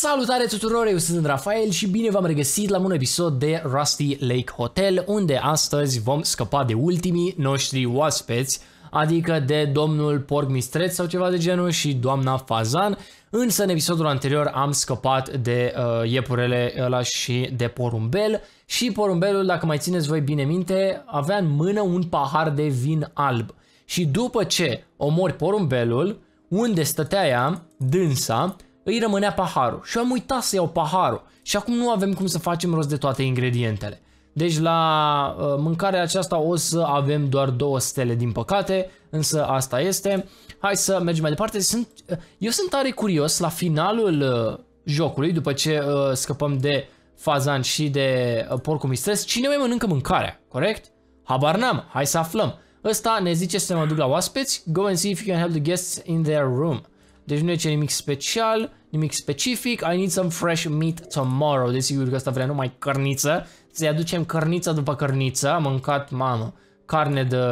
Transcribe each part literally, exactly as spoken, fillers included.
Salutare tuturor, eu sunt Rafael și bine v-am regăsit la un episod de Rusty Lake Hotel, unde astăzi vom scăpa de ultimii noștri oaspeți, adică de domnul porc mistreț sau ceva de genul și doamna fazan. Însă în episodul anterior am scăpat de uh, iepurele ăla și de porumbel și porumbelul, dacă mai țineți voi bine minte, avea în mână un pahar de vin alb. Și după ce omori porumbelul, unde stătea ea, dânsa, îi rămânea paharul și am uitat să iau paharul și acum nu avem cum să facem rost de toate ingredientele. Deci la uh, mâncarea aceasta o să avem doar două stele din păcate, însă asta este. Hai să mergem mai departe. Sunt, uh, eu sunt tare curios la finalul uh, jocului, după ce uh, scăpăm de fazan și de uh, porcul mistreț, cine mai mănâncă mâncarea, corect? Habar n-am, hai să aflăm. Ăsta ne zice să mă duc la oaspeți. Go and see if you can help the guests in their room. Deci nu e ce nimic special, nimic specific. I need some fresh meat tomorrow. Desigur că ăsta vrea numai cărniță. Să-i aducem cărniță după cărniță. Am mâncat, mamă, carne de,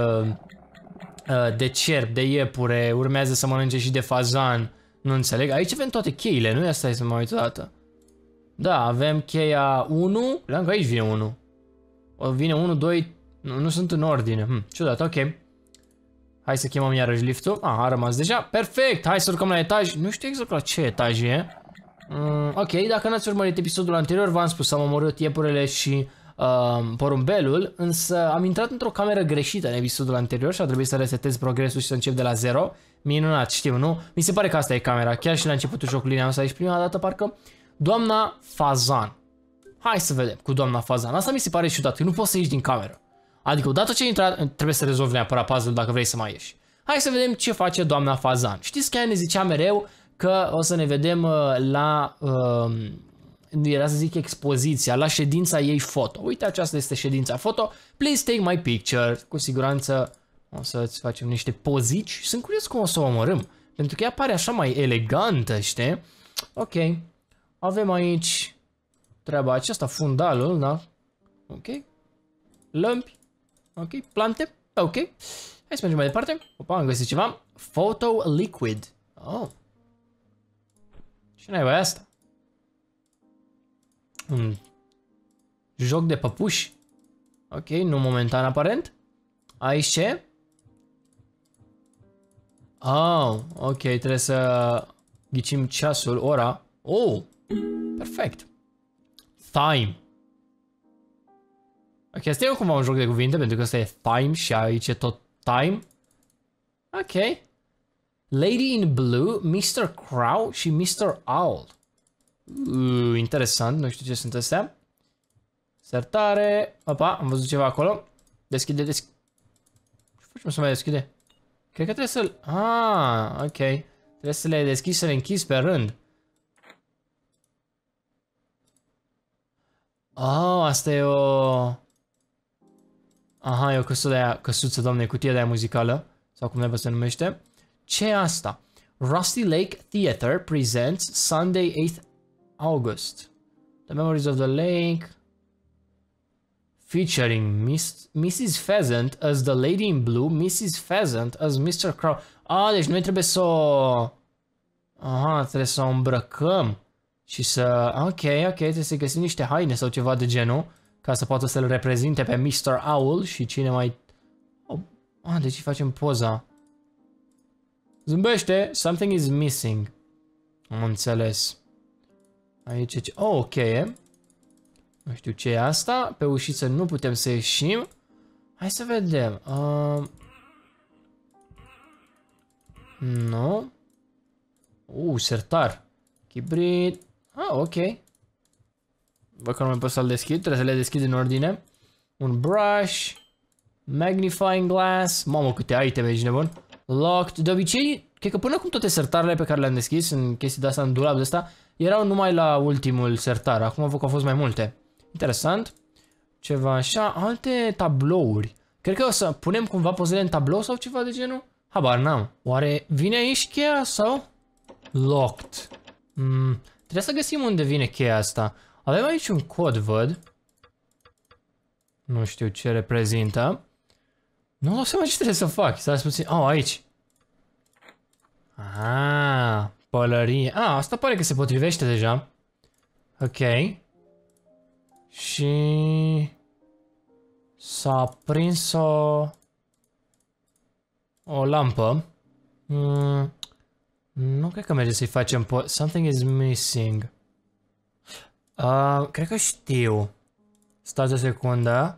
de cerb, de iepure. Urmează să mănânce și de fazan. Nu înțeleg. Aici avem toate cheile, nu? Asta e să mă uit o dată. Da, avem cheia unu. Credeam că aici vine unu. Vine unu, doi. Nu, nu sunt în ordine. Hm, ciudat, ok. Hai să chemăm iarăși liftul. Ah, a rămas deja. Perfect! Hai să urcăm la etaj. Nu știu exact la ce etaj e. Mm, ok, dacă n-ați urmărit episodul anterior, v-am spus, am omorât iepurele și uh, porumbelul, însă am intrat într-o cameră greșită în episodul anterior și a trebuit să resetez progresul și să încep de la zero. Minunat, știu, nu? Mi se pare că asta e camera. Chiar și la începutul jocului ne-am să aici prima dată, parcă. Doamna fazan. Hai să vedem cu doamna fazan. Asta mi se pare ciudat, că nu poți să ieși din cameră. Adică odată ce ai intrat, trebuie să rezolvi neapărat puzzle dacă vrei să mai ieși. Hai să vedem ce face doamna fazan. Știți că ea ne zicea mereu că o să ne vedem uh, la, uh, era să zic expoziția, la ședința ei foto. Uite, aceasta este ședința foto. Please take my picture. Cu siguranță o să-ți facem niște pozici. Sunt curios cum o să o omorâm. Pentru că ea pare așa mai elegantă, știi? Ok. Avem aici treaba aceasta, fundalul, da? Ok. Lămpi. Ok, plante, ok. Hai să mergem mai departe. Opa, am găsit ceva. Photo liquid. Oh. Ce naiba e asta? Un joc de păpuși. Ok, nu momentan aparent. Aici ce? Oh, ok, trebuie să ghicim ceasul, ora. Oh, perfect. Time. Ok, asta e cumva un joc de cuvinte, pentru că ăsta e time și aici e tot time. Ok. Lady in Blue, mister Crow și mister Owl. Uh, interesant, nu știu ce sunt astea. Sertare. Opa, am văzut ceva acolo. Deschide, deschide. Ce facem să mai deschide? Cred că trebuie să-l... Ah, ok. Trebuie să le deschizi, să le închizi pe rând. Oh, asta e o... Aha, e o căsuță de aia, căsuță, doamne, cutie de aia muzicală. Sau cum ne se numește. Ce e asta? Rusty Lake Theater presents Sunday eighth August. The Memories of the Lake. Featuring Miss, missus Pheasant as the Lady in Blue, missus Pheasant as mister Crow. Ah, deci noi trebuie să o... Aha, trebuie să o îmbrăcăm. Și să... Ok, ok, trebuie să găsim niște haine sau ceva de genul. Ca să poată să-l reprezinte pe mister Owl și cine mai... Oh. Ah, deci îi facem poza. Zâmbește! Something is missing. Am înțeles. Aici ce... Oh, ok. Nu știu ce e asta. Pe ușiță nu putem să ieșim. Hai să vedem. Uh... Nu. Uh, sertar. Chibrit. Ah, ok. Văd că nu mai pot să-l deschid, trebuie să le deschid în ordine. Un brush. Magnifying glass. Mamă, câte iteme, ești nebun. Locked. De obicei, cred că până acum toate sertarele pe care le-am deschis în chestii de asta, în dulap de asta, erau numai la ultimul sertar. Acum văd că au fost mai multe. Interesant. Ceva așa. Alte tablouri. Cred că o să punem cumva pozele în tablou sau ceva de genul. Habar n-am. Oare vine aici cheia sau? Locked. Mm, trebuie să găsim unde vine cheia asta. Avem aici un cod, văd. Nu știu ce reprezintă. Nu o să mă ce trebuie să fac. Stai puțin. Oh, aici. Ah, pălărie. Ah, asta pare că se potrivește deja. Ok. Și... s-a aprins o... o lampă. Mm. Nu cred că merge să-i facem po... Something is missing. Uh, cred că știu. Stați o secundă.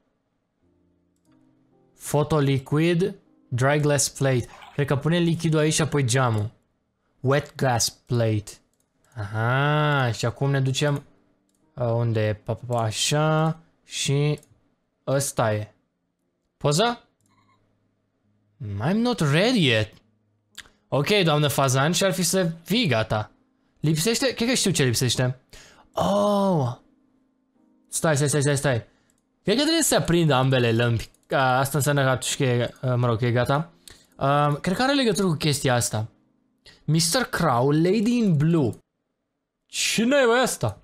Photo liquid, dry glass plate. Cred că pune lichidul aici și apoi geamul. Wet glass plate. Aha, și acum ne ducem... Uh, unde e? Pa, pa, pa, așa. Și... ăsta e. Poza? I'm not ready yet. Ok, doamnă Fazan, și ar fi să fii gata. Lipsește? Cred că știu ce lipsește. Oh! Stai, stai, stai, stai, stai. Cred că trebuie să se aprindă ambele lămpi. Asta înseamnă că atunci că e, mă rog, că e gata. Uh, cred că are legătură cu chestia asta. mister Crow, Lady in Blue. Cine e asta?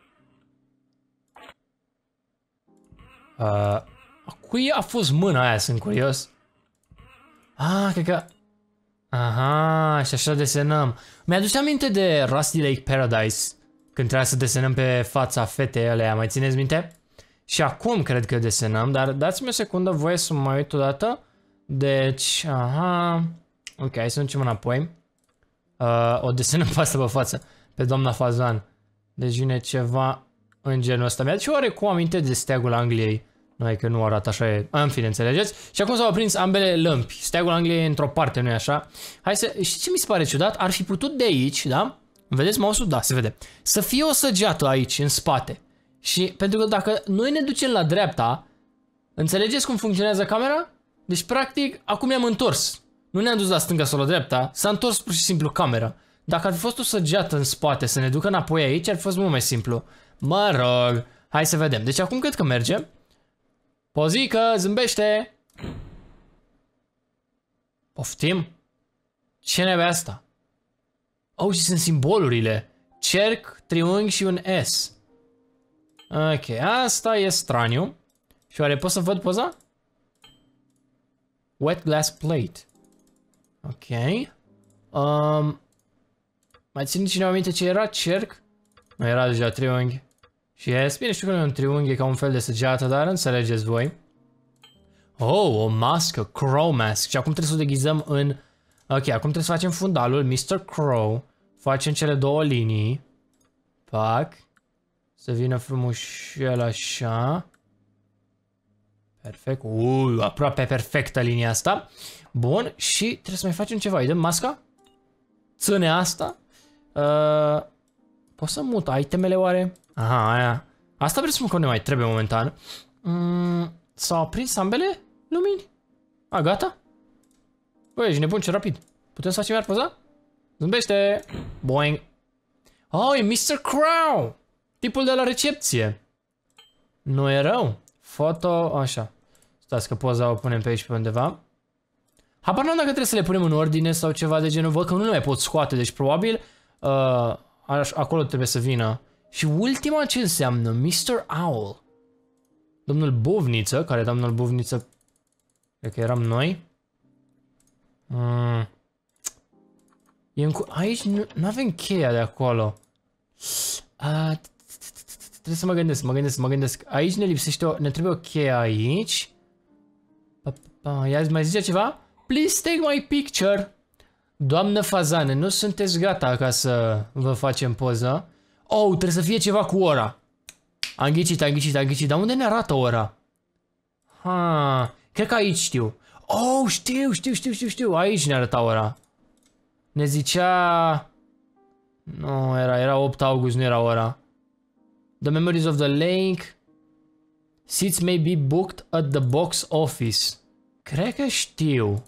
Uh, cui a fost mâna aia, sunt curios. Ah, cred că... Aha, și așa desenăm. Mi-aduce aminte de Rusty Lake Paradise, când trebuia să desenăm pe fața fetei alea, mai țineți minte? Și acum cred că desenăm, dar dați-mi o secundă voie să mă uit odată. Deci, aha... Ok, hai să ducem înapoi. Uh, o desenăm pe asta pe față, pe doamna Fazan. Deci vine ceva în genul ăsta. Mi-aduce oarecum aminte de steagul Angliei. Nu, că nu arată așa, e... În fine, înțelegeți? Și acum s-au aprins ambele lămpi. Steagul Angliei e într-o parte, nu-i așa? Hai să... Știți ce mi se pare ciudat? Ar fi putut de aici, da? Vedeți mouse-ul? Da, se vede. Să fie o săgeată aici, în spate. Și pentru că dacă noi ne ducem la dreapta, înțelegeți cum funcționează camera? Deci, practic, acum ne-am întors. Nu ne-am dus la stânga sau la dreapta, s-a întors pur și simplu camera. Dacă ar fi fost o săgeată în spate să ne ducă înapoi aici, ar fi fost mult mai simplu. Mă rog, hai să vedem. Deci acum cred că merge. Pozică, zâmbește! Poftim? Ce nebe asta? Oh, și sunt simbolurile. Cerc, triunghi și un S. Ok, asta e straniu. Și oare pot să văd poza? Wet glass plate. Ok. Um, mai ține cineva aminte ce era? Cerc? Nu era deja triunghi. Și S. Bine, știu că nu e un triunghi, e ca un fel de săgeată, dar înțelegeți voi. Oh, o mască, Crow mask. Și acum trebuie să o deghizăm în... Ok, acum trebuie să facem fundalul, mister Crow. Facem cele două linii. Pac. Să vină frumușel așa. Perfect. Uuu, aproape perfectă linia asta. Bun, și trebuie să mai facem ceva. Îi dăm masca? Ține asta? Uh, pot să mut itemele oare? Aha, aia. Asta presupun că ne mai trebuie momentan. Mm, S-au aprins ambele lumini? A, gata? Băi, ești nebun, ce rapid. Putem să facem iar poza? Zâmbește! Boing! Oh, e mister Crow! Tipul de la recepție. Nu e rău. Foto, așa. Stați că poza o punem pe aici pe undeva. Habar n-am dacă trebuie să le punem în ordine sau ceva de genul. Văd că nu le mai pot scoate, deci probabil uh, acolo trebuie să vină. Și ultima ce înseamnă? mister Owl. Domnul Buvniță, care domnul Buvniță? Cred că eram noi. Mm. E în... Aici nu avem cheia de acolo. Uh, Trebuie să mă gândesc, mă gândesc, mă gândesc. Aici ne lipsește o... Ne trebuie o cheie aici. Ia mai zice ceva? Please take my picture. Doamnă Fazane, nu sunteți gata ca să vă facem poză? Oh, trebuie să fie ceva cu ora. Am ghicit, am ghicit, am ghicit. Dar unde ne arată ora? Ha, cred că aici știu. Oh, știu, știu, știu, știu, știu. Aici ne arăta ora. Ne zicea... Nu, era, era opt august, nu era ora. The memories of the lake. Seats may be booked at the box office. Cred că știu.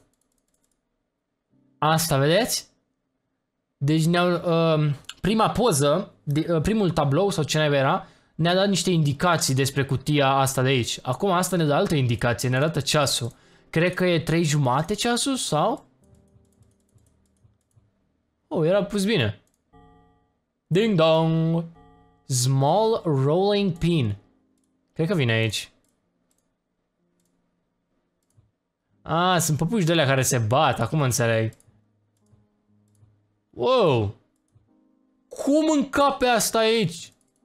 Asta, vedeți? Deci ne-au... Uh, prima poză, de, uh, primul tablou sau ce naiba era, ne-a dat niște indicații despre cutia asta de aici. Acum asta ne dă altă indicație, ne arată ceasul. Cred că e trei jumate ceasul sau? Oh, era pus bine. Ding dong! Small rolling pin. Cred că vine aici. Ah, sunt păpuși de alea care se bat, acum înțeleg. Wow! Cum încape asta aici?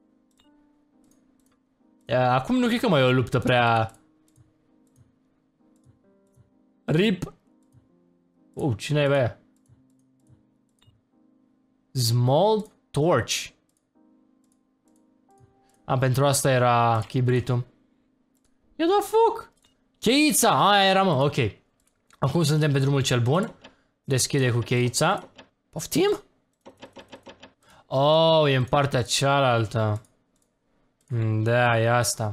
Acum nu cred că mai e o luptă prea... Rip. Oh, cine e aia? Small torch. A, pentru asta era chibritul. I-a dat foc. Cheița, aia era, mă, ok. Acum suntem pe drumul cel bun. Deschide cu cheița. Poftim? Oh, e în partea cealaltă. Da, e asta.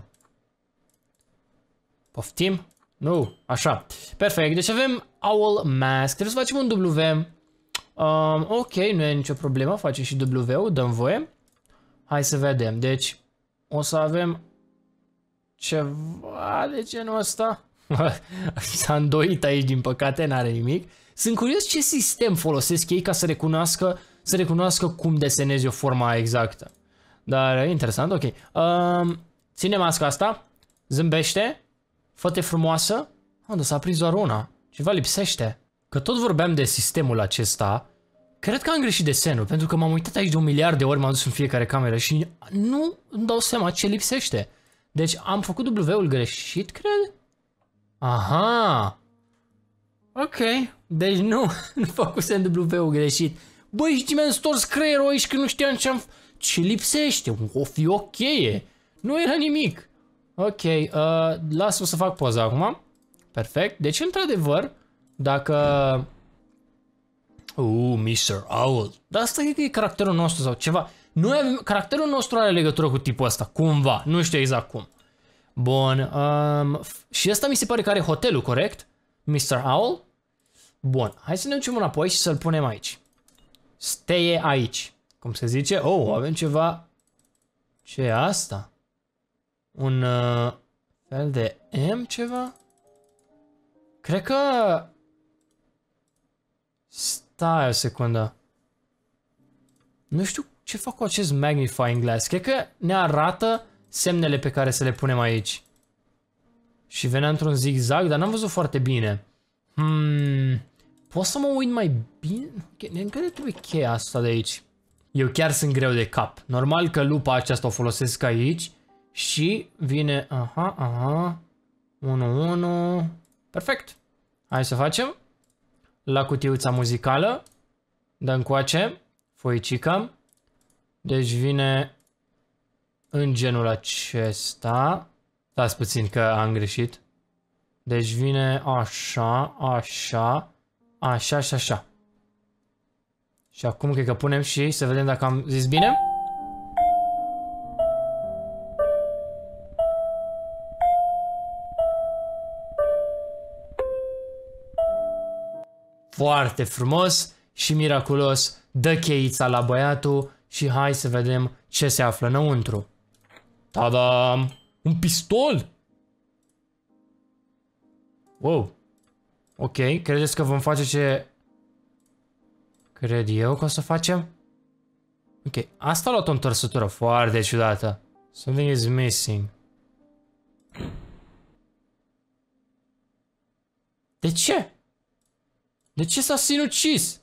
Poftim? Nu, așa. Perfect, deci avem Owl Mask. Trebuie să facem un W. Um, ok, nu e nicio problemă, facem și W-ul, dăm voie. Hai să vedem, deci o să avem ceva de genul ăsta. S-a îndoit aici, din păcate, n-are nimic. Sunt curios ce sistem folosesc ei ca să recunoască, să recunoască cum desenezi o forma exactă. Dar e interesant, ok. Um, ține masca asta, zâmbește, fă-te frumoasă. Ah, dar s-a prins doar una. Ceva lipsește. Că tot vorbeam de sistemul acesta, cred că am greșit desenul, pentru că m-am uitat aici de un miliard de ori, m-am dus în fiecare cameră și nu îmi dau seama ce lipsește. Deci am făcut W-ul greșit, cred? Aha! Ok, deci nu, nu făcusem W-ul greșit. Băi, și mi-am stors creierul aici că nu știam ce am... Ce lipsește? O fi o cheie. Nu era nimic. Ok, uh, las-o să fac poza acum. Perfect. Deci, într-adevăr, dacă... Uh, mister Owl. Dar asta e că e caracterul nostru sau ceva. Noi avem... Caracterul nostru are legătură cu tipul ăsta. Cumva. Nu știu exact cum. Bun. Um, și ăsta mi se pare că are hotelul, corect? mister Owl. Bun. Hai să ne ducem înapoi și să-l punem aici. Steie aici. Cum se zice? Oh, avem ceva... Ce e asta? Un uh, fel de M ceva? Cred că... Stai o secundă. Nu știu ce fac cu acest magnifying glass. Cred că ne arată semnele pe care să le punem aici. Și venea într-un zigzag, dar n-am văzut foarte bine. Hmm... Pot să mă uit mai bine? Încă de trebuie cheia asta de aici. Eu chiar sunt greu de cap. Normal că lupa aceasta o folosesc aici. Și vine... Aha, aha... unu unu... Perfect. Hai să facem. La cutiuța muzicală. Dăm coace. Foicică. Deci vine... În genul acesta. Stați puțin că am greșit. Deci vine așa, așa... Așa și așa. Și acum cred că punem și să vedem dacă am zis bine. Foarte frumos și miraculos. Dă cheița la băiatul și hai să vedem ce se află înăuntru. Tada! Un pistol! Wow! Ok, credeți că vom face ce... Cred eu că o să facem? Ok, asta a luat o întorsătură foarte ciudată. Something is missing. De ce? De ce s-a sinucis?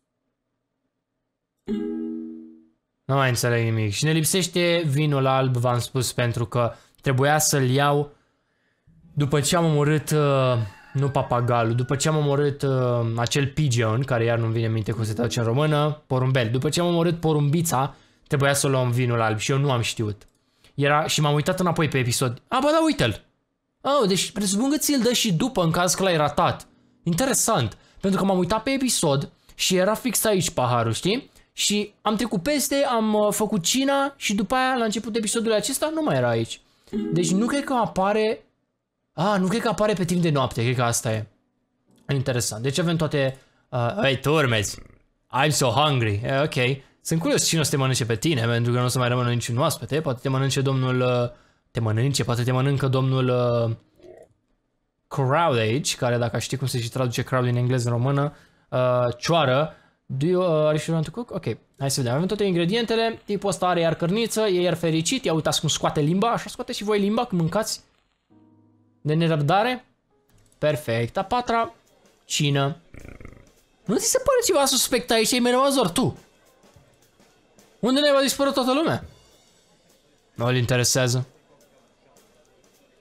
Nu mai înțeleg nimic. Și ne lipsește vinul alb, v-am spus, pentru că trebuia să-l iau după ce am omorât... Uh, Nu papagalul, după ce am omorât uh, acel pigeon, care iar nu-mi vine în minte cum se traduce în română, porumbel. După ce am omorât porumbița, trebuia să luăm vinul alb și eu nu am știut. Era și m-am uitat înapoi pe episod. A, bă, da, uite-l! Oh, deci presupun că ți-l dă și după în caz că l-ai ratat. Interesant, pentru că m-am uitat pe episod și era fix aici paharul, știi? Și am trecut peste, am uh, făcut cina și după aia, la începutul episodului acesta, nu mai era aici. Deci nu cred că apare... Ah, nu cred că apare pe timp de noapte, cred că asta e. Interesant. Deci avem toate... Uh, hey, tu urmezi. I'm so hungry. Eh, ok. Sunt curios cine o să te mănânce pe tine, pentru că nu o să mai rămână niciun oaspete. Poate te mănânce domnul... Uh, te mănânce, poate te mănâncă domnul... Uh, Crowlage, care dacă știi cum se și traduce Crowley în engleză, în română, uh, cioară. Do you, uh, are you want to cook? Ok, hai să vedem. Avem toate ingredientele. Tipul ăsta are iar cărniță, e iar fericit. Ia uitați cum scoate limba, așa scoate și voi limba când mâncați. De nerăbdare? Perfect. A patra, cină. Nu ți se pare ceva suspect aici? Ai mai rămas doar tu. Unde ne-a dispărut toată lumea? Nu-l interesează.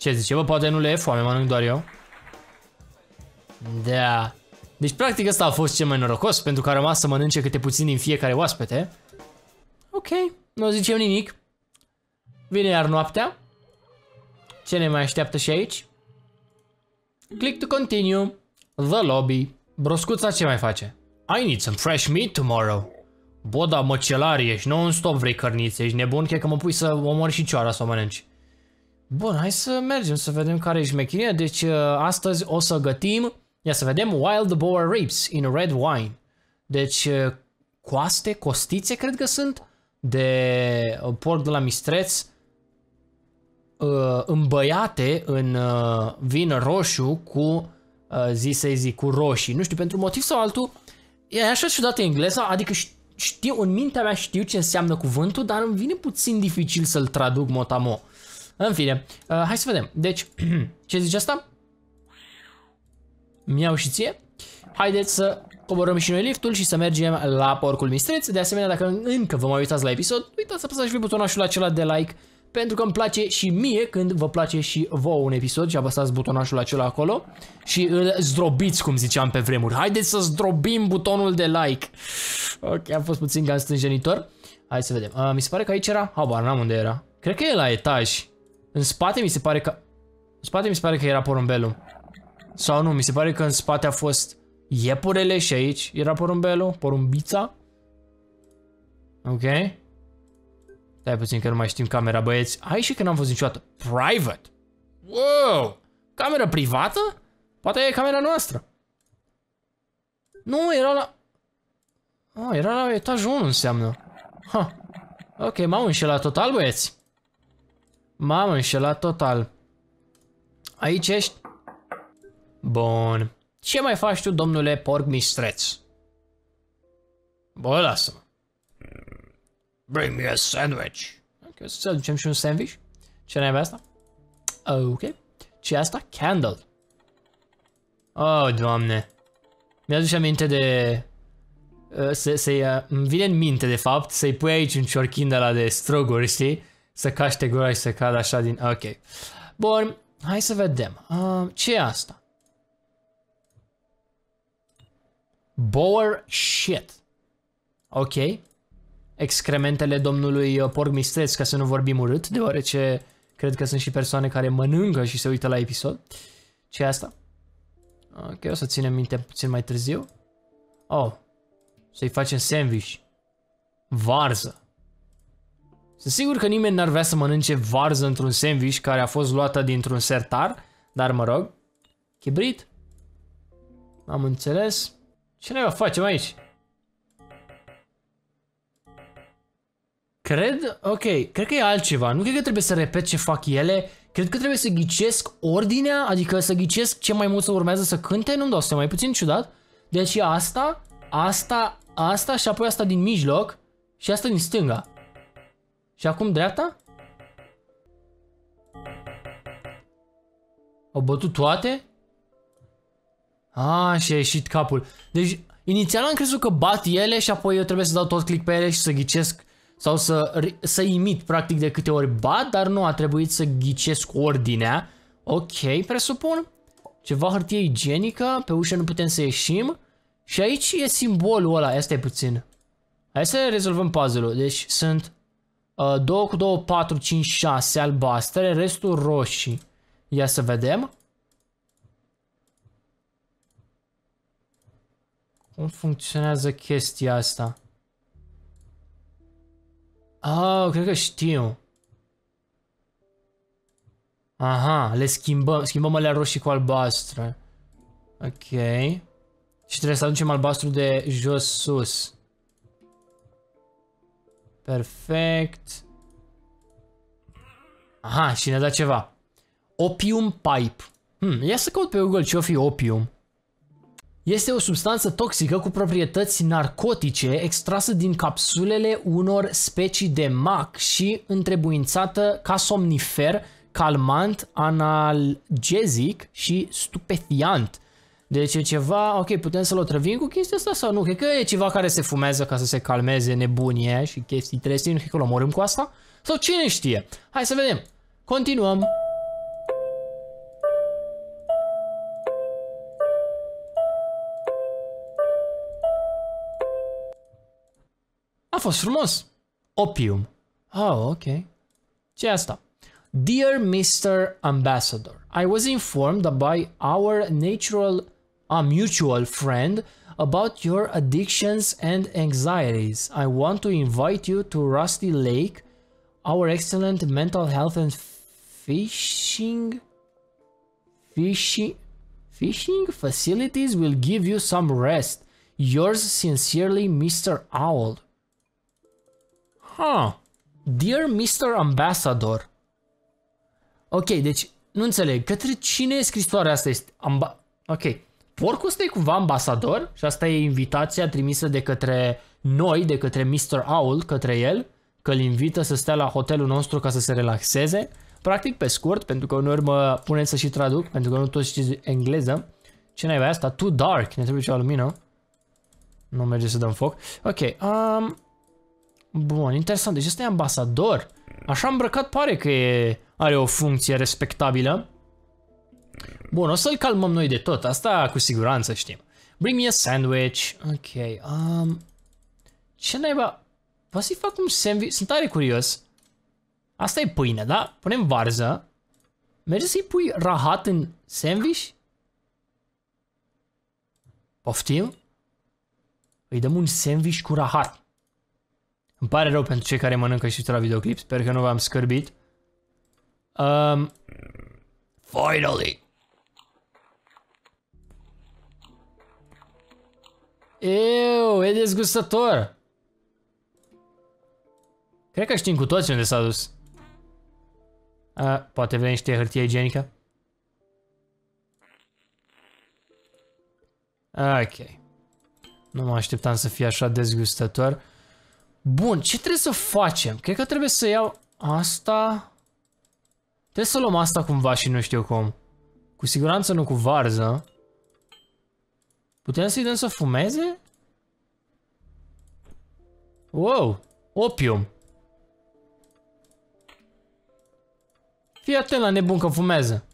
Ce zice? Bă, poate nu le e foame, mănânc doar eu. Da. Deci practic ăsta a fost cel mai norocos, pentru că a rămas să mănânce câte puțin din fiecare oaspete. Ok, nu zicem nimic. Vine iar noaptea. Ce ne mai așteaptă și aici? Click to continue. The lobby. Broscuța ce mai face? I need some fresh meat tomorrow. Bă, da, măcelar ești, non-stop vrei cărnițe, ești nebun, cred că mă pui să omori și cioara să o mănânci. Bun, hai să mergem să vedem care e șmechiria. Deci astăzi o să gătim, ia să vedem, wild boar ribs in red wine. Deci coaste, costițe cred că sunt, de porc de la mistreț, îmbăiate în vin roșu cu, zi să zic, cu roșii. Nu știu, pentru motiv sau altul, e așa ciudată engleza, adică știu, în mintea mea știu ce înseamnă cuvântul, dar îmi vine puțin dificil să-l traduc mot-a-mot. În fine, uh, hai să vedem. Deci, ce zice asta? Mi-au și ție. Haideți să coborăm și noi liftul și să mergem la porcul mistreț. De asemenea, dacă încă vă mai uitați la episod, uitați să apăsați și pe butonul acela de like, pentru că îmi place și mie când vă place și vouă un episod și apăsați butonașul acela acolo și îl zdrobiți, cum ziceam pe vremuri. Haideți să zdrobim butonul de like. Ok, a fost puțin cam stânjenitor. Hai să vedem. Uh, mi se pare că aici era... Habar, n-am unde era. Cred că e la etaj. În spate mi se pare că... În spate mi se pare că era porumbelul. Sau nu, mi se pare că în spate a fost iepurele și aici era porumbelul, porumbița. Ok. Stai puțin că nu mai știm camera, băieți. Hai și că n-am fost niciodată. Private. Wow! Camera privată? Poate e camera noastră. Nu, era la... Oh, era la etajul unu înseamnă. Ha. Ok, m-am înșelat total, băieți. M-am înșelat total. Aici ești? Bun. Ce mai faci tu, domnule porc mistreț? Bă, lasă-mă. Bring me a sandwich. Ok, să aducem și un sandwich. Ce n-ai asta? Ok. Ce e asta? Candle. Oh, Doamne. Mi-aduce aminte de... Uh, să, să uh, îmi vine în minte, de fapt, să-i pui aici un ciorchin de la de struguri, știi? Să caște gura și să cadă așa din... Ok. Bun, hai să vedem. Uh, ce e asta? Boar shit. Ok. Excrementele domnului porc mistreț, ca să nu vorbim urât, deoarece cred că sunt și persoane care mănâncă și se uită la episod. Ce e asta? Ok, o să ținem minte puțin mai târziu. Oh. Să-i facem sandwich. Varză. Sunt sigur că nimeni n-ar vrea să mănânce varză într-un sandwich care a fost luată dintr-un sertar, dar mă rog. Chibrit. Am înțeles. Ce ne facem aici? Cred, ok, cred că e altceva. Nu cred că trebuie să repet ce fac ele. Cred că trebuie să ghicesc ordinea, adică să ghicesc ce mai mult să urmează să cânte. Nu-mi dau seama, mai puțin ciudat. Deci asta, asta, asta și apoi asta din mijloc și asta din stânga. Și acum dreapta? Au bătut toate? Ah, și a ieșit capul. Deci, inițial am crezut că bat ele și apoi eu trebuie să dau tot click pe ele și să ghicesc sau să, să imit practic de câte ori bat, dar nu a trebuit să ghicesc ordinea. Ok, presupun. Ceva hârtie igienică, pe ușă nu putem să ieșim. Și aici e simbolul ăla, asta e puțin. Hai să rezolvăm puzzle-ul. Deci sunt uh, doi cu doi, patru, cinci, șase albastre, restul roșii. Ia să vedem. Cum funcționează chestia asta? Ah, cred că știu. Aha, le schimbăm. Schimbăm alea roșii cu albastre. Ok. Și trebuie să aducem albastru de jos sus. Perfect. Aha, și ne-a dat ceva. Opium pipe. Hmm, ia să caut pe Google ce o fi opium. Este o substanță toxică cu proprietăți narcotice extrasă din capsulele unor specii de mac și întrebuințată ca somnifer, calmant, analgezic și stupefiant. Deci e ceva, ok, putem să-l otrăvim cu chestia asta sau nu? Cred că e ceva care se fumează ca să se calmeze nebunie și chestii trestii, nu cred că l omorâm cu asta? Sau cine știe? Hai să vedem. Continuăm. A fost frumos. Opium. Oh, ok. Ce e asta? Dear mister Ambassador, I was informed by our natural, a mutual friend about your addictions and anxieties. I want to invite you to Rusty Lake, our excellent mental health and fishing, fishing, fishing facilities will give you some rest. Yours sincerely, mister Owl. Huh. Dear mister Ambassador. Ok, deci nu înțeleg. Către cine e scrisoarea asta? Este amba... Ok. Porcul ăsta e cumva ambasador și asta e invitația trimisă de către noi, de către mister Owl, către el, că îl invită să stea la hotelul nostru ca să se relaxeze. Practic, pe scurt, pentru că uneori mă puneți să și traduc, pentru că nu toți știți engleză. Ce n-ai asta? Too dark. Ne trebuie ceva lumină. Nu merge să dăm foc. Ok. Um... Bun, interesant. Deci ăsta e ambasador. Așa îmbrăcat pare că e, are o funcție respectabilă. Bun, o să-l calmăm noi de tot. Asta cu siguranță știm. Bring me a sandwich. Ok. Um, ce naiba? Vă să-i fac un sandwich? Sunt tare curios. Asta e pâine, da? Punem varză. Merge să-i pui rahat în sandwich? Poftim? Îi dăm un sandwich cu rahat. Îmi pare rău pentru cei care mănâncă și la videoclip. Sper că nu v-am scârbit. Um, finally! Ew, e dezgustător. Cred că știm cu toți unde s-a dus. Uh, poate vrei niște hârtie igienică? Ok. Nu mă așteptam să fie așa dezgustător. Bun, ce trebuie să facem? Cred că trebuie să iau asta. Trebuie să luăm asta cumva și nu știu cum. Cu siguranță nu cu varză. Putem să-i dăm să fumeze? Wow, opium. Fii atent la nebun că fumează.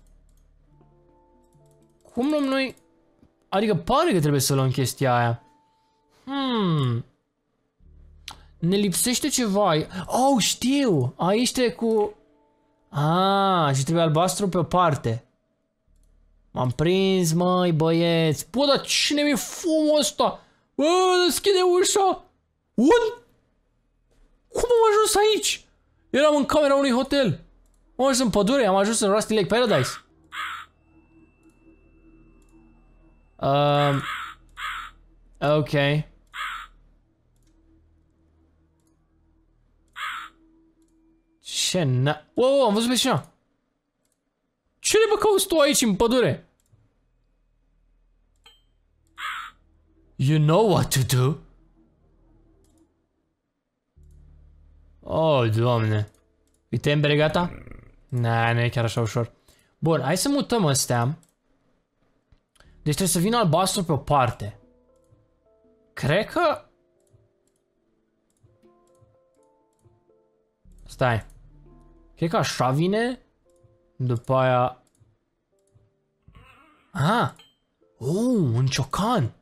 Cum luăm noi? Adică pare că trebuie să luăm chestia aia. Hmm. Ne lipsește ceva. Oh, știu. Aici trebuie cu... Ah, și trebuie albastru pe o parte. M-am prins, măi, băieți. Bă, dar cine mi-e fumul ăsta? Bă, deschide ușa. Un? Cum am ajuns aici? Eram în camera unui hotel. Am ajuns în pădure, am ajuns în Rusty Lake Paradise. Um, ok. Ce na... Wow, wow, am văzut pe cineva. Ce le bă cauți tu aici în pădure? You know what to do? Oh, Doamne. Uite, Ember, gata? Nah, nu e chiar așa ușor. Bun, hai să mutăm astea. Deci trebuie să vină albastru pe o parte. Cred că... Stai. Cred că așa vine. După aia... Ah! Oh, un ciocan!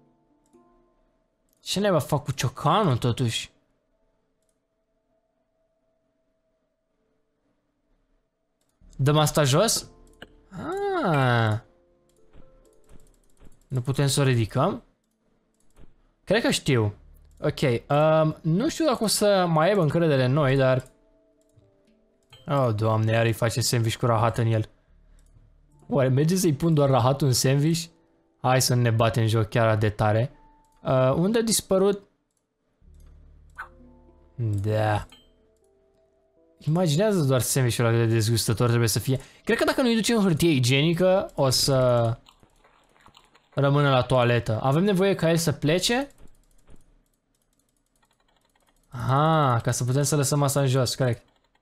Ce ne va fac cu ciocanul totuși? Dăm asta jos? Ah! Nu putem să o ridicăm? Cred că știu. Ok, um, nu știu dacă o să mai aibă încredere în noi, dar... Oh, Doamne, iar îi face sandwich cu rahat în el. Oare merge să-i pun doar rahatul în sandwich? Hai să ne batem joc chiar de tare. Uh, unde a dispărut? Da. Imaginează doar sandwich-ul ăla de dezgustător trebuie să fie. Cred că dacă nu-i ducem hârtie igienică, o să rămână la toaletă. Avem nevoie ca el să plece? Aha, ca să putem să lăsăm asta în jos, corect.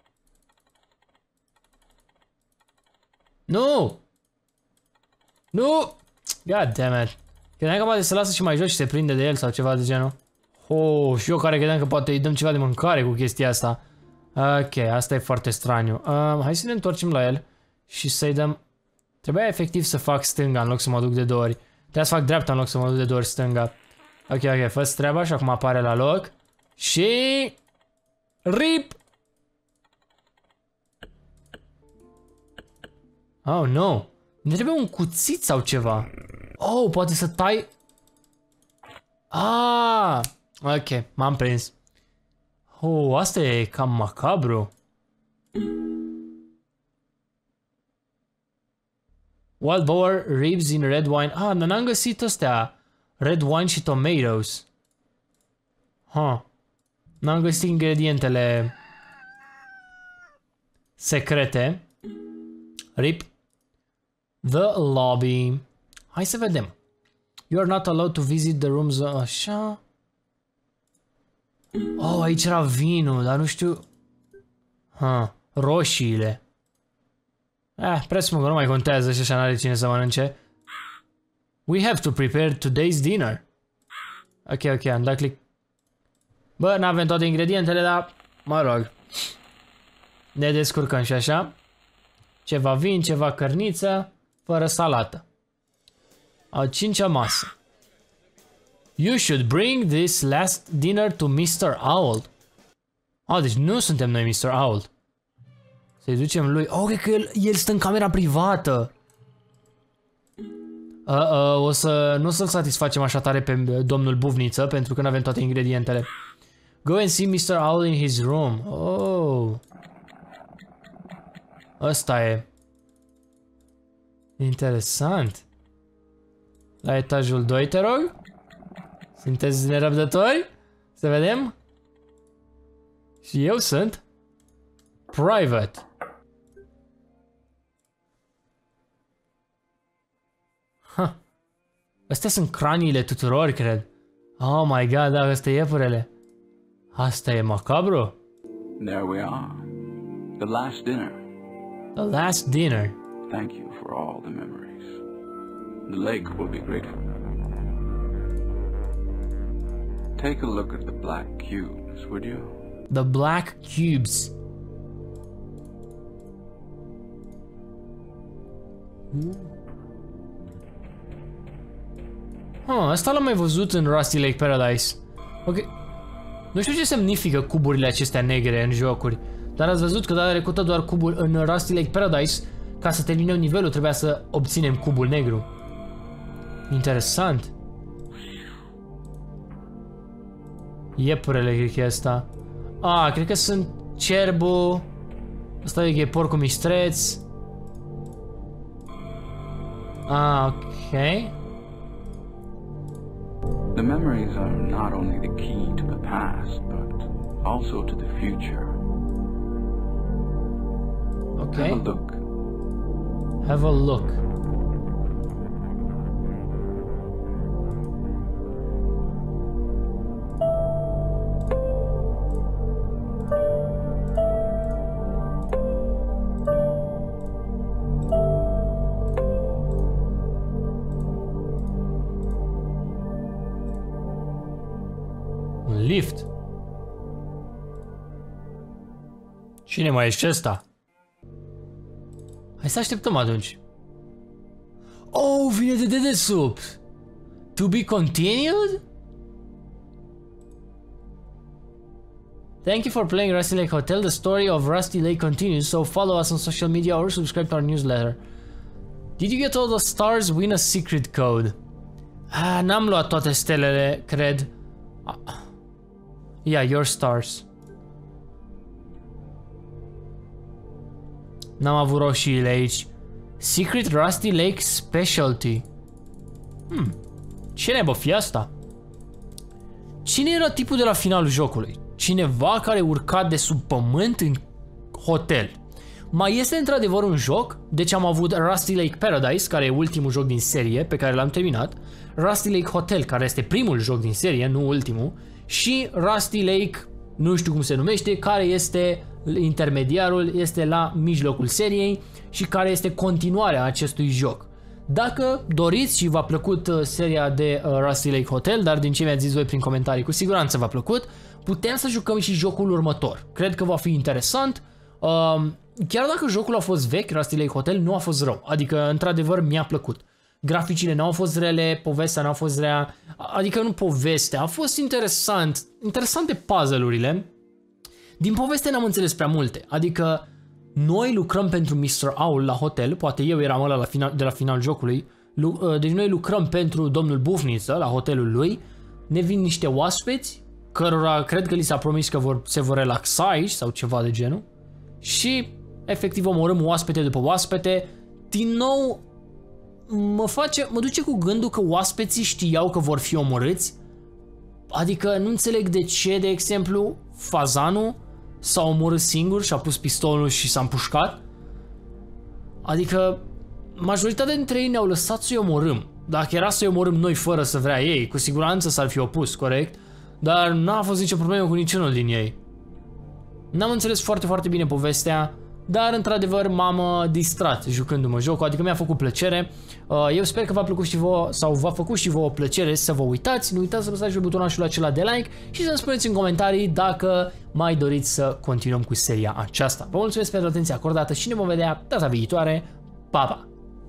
Nu! Nu! God damn it. Credeam că poate să lasă și mai jos și se prinde de el sau ceva de genul. Oh, și eu care credeam că poate îi dăm ceva de mâncare cu chestia asta. Ok, asta e foarte straniu. Um, hai să ne întorcem la el și să-i dăm... Trebuia efectiv să fac stânga în loc să mă duc de două ori. Trebuia să fac dreapta în loc să mă duc de două ori stânga. Ok, ok, fă-ți treaba și acum apare la loc. Și... Rip! Oh, no. Ne trebuie un cuțit sau ceva. Oh, poate să tai... Ah! Ok, m-am prins. Oh, asta e cam macabru. Wild boar, ribs in red wine. Ah, dar n-am găsit astea. Red wine și tomatoes. Huh. N-am găsit ingredientele secrete. Rip. The lobby. Hai să vedem. You are not allowed to visit the rooms. Așa. Oh, aici era vinul, dar nu știu. Ha, roșiile. Eh, presupun că nu mai contează și așa n-are cine să mănânce. We have to prepare today's dinner. Ok, ok, am dat click. Bă, n-avem toate ingredientele, dar mă rog. Ne descurcăm și așa. Ceva vin, ceva cărniță, fără salată. A cincea masă. You should bring this last dinner to mister Owl. Ah, deci nu suntem noi mister Owl. Să-i ducem lui. Oh, cred că el, el stă în camera privată. Uh, uh, o să nu să-l satisfacem așa tare pe domnul Buvniță, pentru că nu avem toate ingredientele. Go and see mister Owl in his room. Oh. Ăsta e. Interesant. La etajul doi, te rog? Sunteți nerăbdători? Să vedem? Și eu sunt private. Huh. Astea sunt craniile tuturor, cred. Oh my god, da, astea e iepurele. Asta e macabru? There we are. The last dinner. The last dinner. Thank you for all the memories. The lake will be grateful. Take a look at the black cubes, would you? The black cubes. Ah, asta l-am mai văzut în Rusty Lake Paradise. Ok. Nu știu ce semnifică cuburile acestea negre în jocuri, dar ați văzut că data trecută doar cubul în Rusty Lake Paradise, ca să terminăm nivelul, trebuia să obținem cubul negru. Interesant. Iepurele, cred că e asta. Ah, cred că sunt cerbul. Asta e porcul mistreț. Ah, ok. The memories are not only the key to the past, but also to the future. Okay. Have a look. Have a look. Un lift. Cine mai ești ăsta? Hai să așteptăm atunci. Oh, vine de dedesubt. To be continued? Thank you for playing Rusty Lake Hotel. The story of Rusty Lake continues, so follow us on social media or subscribe to our newsletter. Did you get all the stars? Win a secret code. Ah, n-am luat toate stelele, cred. Ah. Yeah, your stars. N-am avut roșiile aici. Secret Rusty Lake Specialty. Hmm. Ce nebă fi asta? Cine era tipul de la finalul jocului? Cineva care urca de sub pământ în hotel. Mai este într-adevăr un joc, deci am avut Rusty Lake Paradise, care e ultimul joc din serie pe care l-am terminat, Rusty Lake Hotel, care este primul joc din serie, nu ultimul, și Rusty Lake, nu știu cum se numește, care este intermediarul, este la mijlocul seriei și care este continuarea acestui joc. Dacă doriți și v-a plăcut seria de Rusty Lake Hotel, dar din ce mi-ați zis voi prin comentarii, cu siguranță v-a plăcut, putem să jucăm și jocul următor. Cred că va fi interesant. Um, chiar dacă jocul a fost vechi, Rusty Lake Hotel, nu a fost rău. Adică, într-adevăr, mi-a plăcut. graficile n-au fost rele, povestea n-a fost rea, adică nu povestea, a fost interesant, interesante puzzle-urile. Din poveste n-am înțeles prea multe, adică noi lucrăm pentru mister Owl la hotel, poate eu eram ăla la final, de la final jocului, deci noi lucrăm pentru domnul Bufniță la hotelul lui, ne vin niște oaspeți, cărora cred că li s-a promis că vor, se vor relaxa aici sau ceva de genul și efectiv omorâm oaspete după oaspete. Din nou mă face, mă duce cu gândul că oaspeții știau că vor fi omorâți, adică nu înțeleg de ce, de exemplu, fazanul s-a omorât singur și a pus pistolul și s-a împușcat, adică majoritatea dintre ei ne-au lăsat să-i omorâm. Dacă era să-i omorâm noi fără să vrea ei, cu siguranță s-ar fi opus, corect? Dar n-a fost nicio problemă cu niciunul din ei. N-am înțeles foarte, foarte bine povestea, dar într-adevăr m-am distrat jucându-mă jocul, adică mi-a făcut plăcere. Eu sper că v-a plăcut și vouă, sau v-a făcut și vouă plăcere să vă uitați. Nu uitați să apăsați pe butonul acela de like și să-mi spuneți în comentarii dacă mai doriți să continuăm cu seria aceasta. Vă mulțumesc pentru atenția acordată și ne vom vedea data viitoare. Pa, pa!